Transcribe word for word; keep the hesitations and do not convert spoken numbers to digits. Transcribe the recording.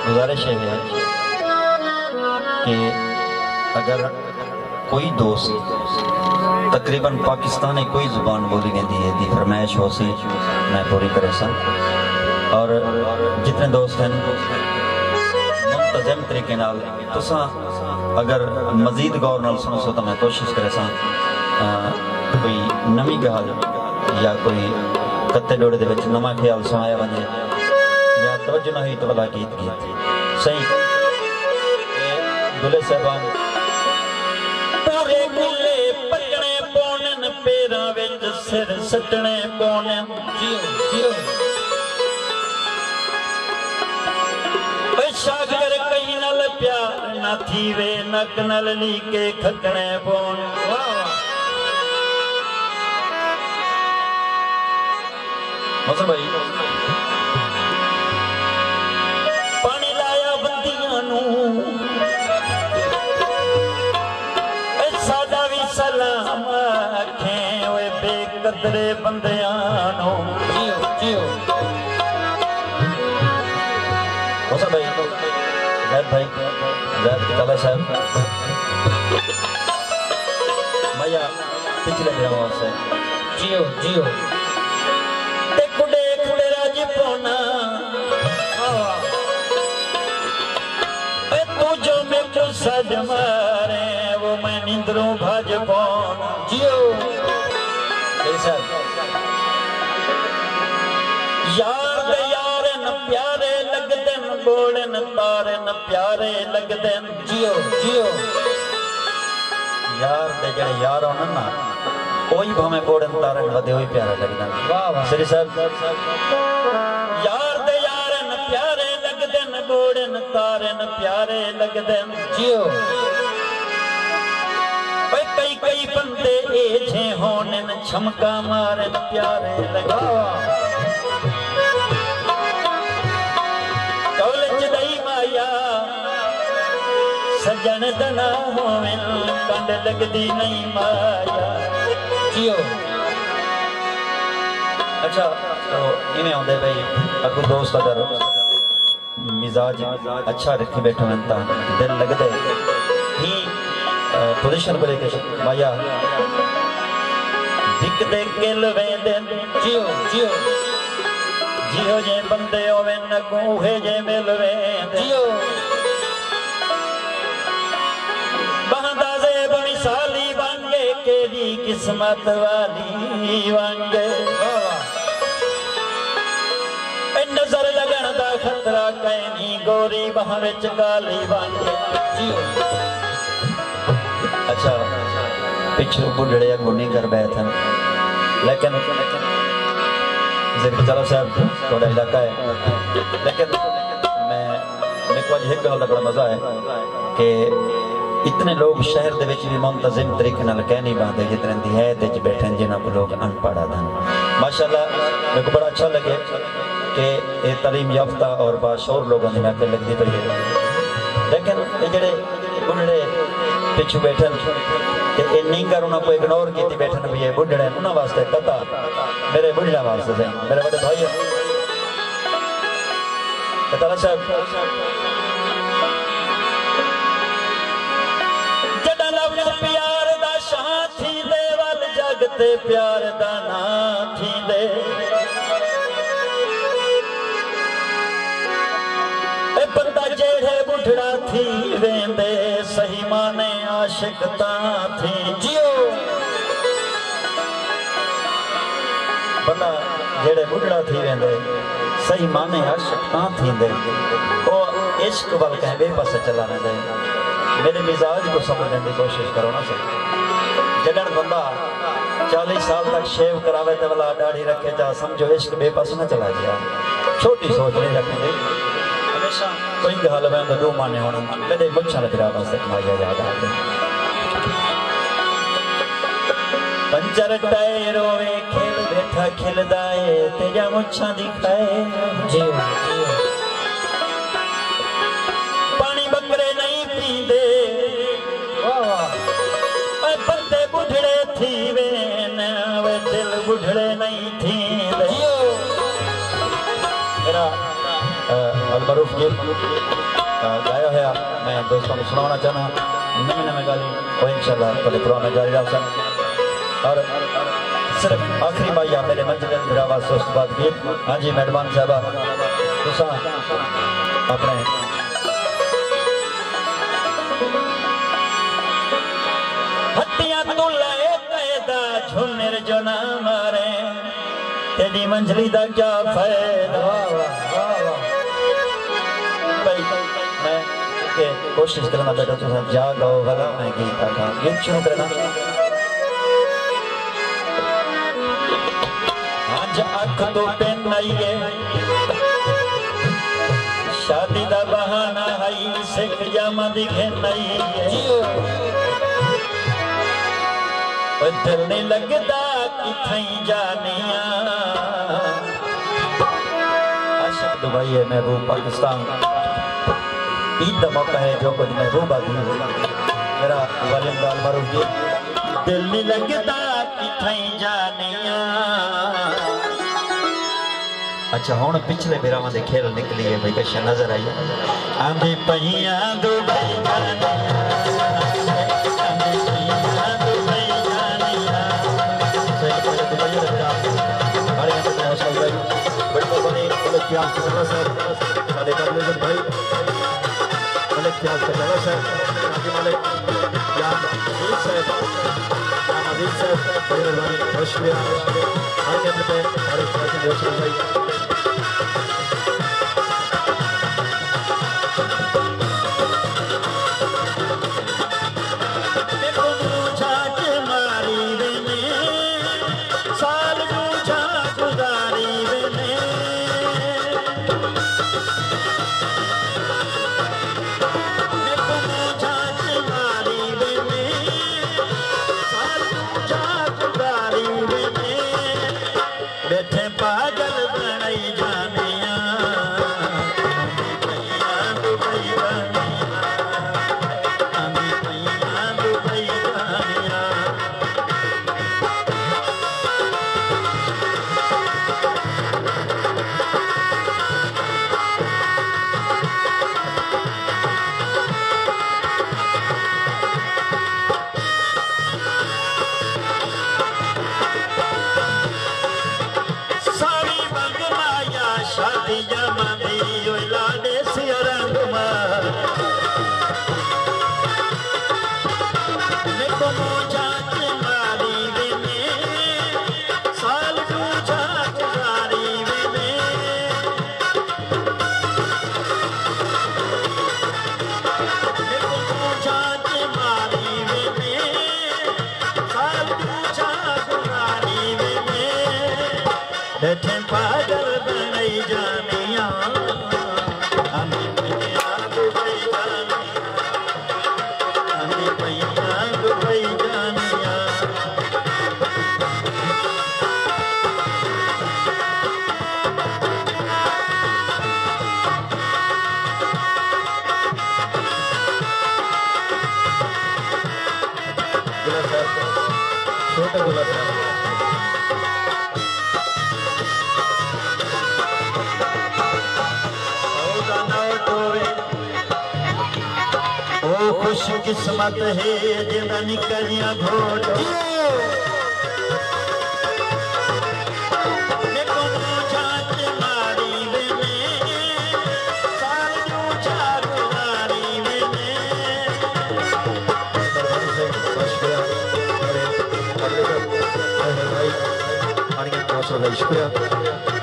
गुजारिश है कि अगर कोई दोस्त तकरीबन पाकिस्तानी कोई जुबान बोली वेंदी है दी फरमाइश हो सी मैं पूरी करे सा। और जितने दोस्त हैं मुंतज़म तरीके नाल तुसा अगर मजीद गौर नाल सुनो सो तो मैं कोशिश करे सा कोई नवी गल या कोई कत्ते डोड़े दे विच नवा ख्याल सुनाया वजे या तवज्जो ना हुई तो भला गीत गीत सही दुल्हे साहबान पूरे गुले पकड़े पौने पैरा विच सिर सटने पौने जियो जियो शागर कई नल प्यार ना थी वे नक नल लीके खकने पौने। मौसम भाई पानी लाया बंदियां नू साडा भी सलाम आखें ओए बेकदरे बंदियां नू जियो जियो। मौसम भाई जैद भाई जैद कला साहब भैया पिछले दिनों से जियो जियो पोना तू जो में तो सज मारे वो मैं निंद्रों भज पौना जियो। यार यार न प्यारे लगदे न बोले न तारे न प्यारे लगदे जियो जियो। यार दे जड़े यार होना ना कोई भावे बोड़न तारन वदे होई प्यारा लगदा। वाह वाह श्री साहब यार दे यारन प्यारे लगदन बोड़न तारन प्यारे लगदन जियो। ओए कई कई बंदे एछे होनन छमका मारन प्यारे लगा। कौलच दई माया सजन दना होवन कंड लगदी नहीं माया जियो। अच्छा तो इवें आंदे भाई अगू दोस्त अगर मिजाज अच्छा रखी बैठे हैं तो दिल लगदे ही पोजीशन पर लेके माया दिक दे किल वेंदे जियो जियो जियो जे बंदे होवे नगू है जे मिल वेंदे जियो। बहंदाजे बड़ी साली वांगे केदी किस्मत वाली वांगे। नजर लगन दा खतरा कैनी गोरी बाह विच गाली वांगे जियो। अच्छा पिछू बुढ़ड़े गुनी कर बैठे लेकिन जिक्र साहब थोड़ा इलाका है लेकिन मैं मेरे को एक गल का बड़ा मजा है कि इतने लोग शहर दे विच भी मुंतज़िम तरीके नाल कह नहीं पाते जितने दिहात विच बैठे जिन्हां को लोग अनपढ़ हैं। माशाअल्लाह मेरे को बड़ा अच्छा लगे कि ये तालीम याफ्ता और बाशऊर लोगों की महफिल लगती पई है। लेकिन ये जड़े बुढ़ड़े पिछू बैठे ये नींगर उन्होंने को इग्नोर की बैठन भी है बुढ़ड़े उन्होंने वास्ते कता मेरे बुढ़िया वास्ते सही मेरे बड़े भाई कताला साहब जड़ा लफ्ज़ प्यार दा शाह थी दे वल जगते प्यार दा ना थी दे। बंदा जेड़े बुढ़ड़ा थी वेंदे सही माने आशिक ता थी जियो। बंदा जेड़े बुढ़ड़ा थी वेंदे सही माने आशिक ता थींदे ओ इश्क वल कहीं बेपास चला रहे। मेरे मिजाज को समझने की कोशिश करो ना सही। जड़न बंदा चालीस साल तक शेव करावे तो वाला दाढ़ी रखे जा समझो इश्क बेपास न चला गया। छोटी सोच नहीं रखेंगे हमेशा कोई गल मैं दो माने होना मेरे मुच्छा लगा वास्ते माया याद आते पंचर टायर रोवे खेल बैठा खिलदाए तेजा मुच्छा दिखाए जियो जियो। पानी बकरे नहीं पींदे बंदे बुढ़ड़े थी वे दिल बुढ़ड़े नहीं थी मेरा अलमरूफ जी गाया है मैं दोस्तों को सुनाना चाहना नवी नवी गाली वो इंशाल्लाह थोड़े प्रोग्राम जारी रख और सिर्फ आखिरी माइया मेरे मंजिल आवाज से उस बात की। हाँ जी मेहरबान साहबा तुसा अपने हट्टियां तू लाए पैदा झुन्नर जो ना मारे तेरी मंजली दा क्या फायदा। मैं के कोशिश करना बेटा तुसा जागो भला मैं गीत आखा गीत शुरू करना। आज अख तो पेन आइए शादी दा बहाना है सिख जामा दिखे नहीं दिल नहीं लगता किथई जानिया। आशिक दुबई है महबूब पाकिस्तान ईद का मौका है जो कुछ महबूब आदमी मेरा वालिम दाल मारूफ जी दिल नहीं लगता किथई जानिया। अच्छा हुण पिछले बिरावां दे खेल निकली है भाई कशा नजर आई आंधी पहिया दुबई भाई मलिक प्याज का जगह सर आगे मलिक यार अजीज साहब यार अजीज साहब बड़ी मेहरबानी बहुत शुक्रिया आगे अंदर पे हमारे साथी दोस्त भाई खुश किस्मत है जिन्हें निकलिया घोट शुक्रिया।